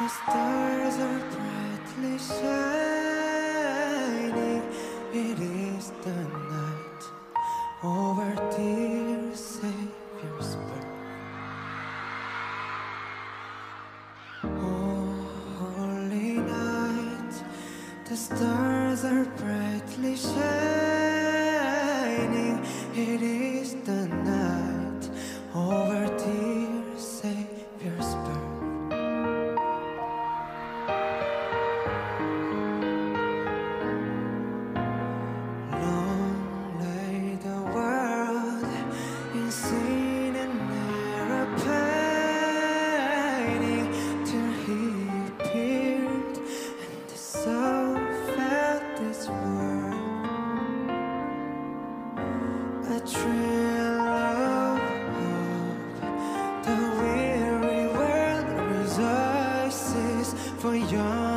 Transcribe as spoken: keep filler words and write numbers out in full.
The stars are brightly shining. It is the night over dear Savior's birth. Oh, holy night, the stars are brightly shining. It is the night over dear Savior's birth. A trail of hope, the weary world rejoices for your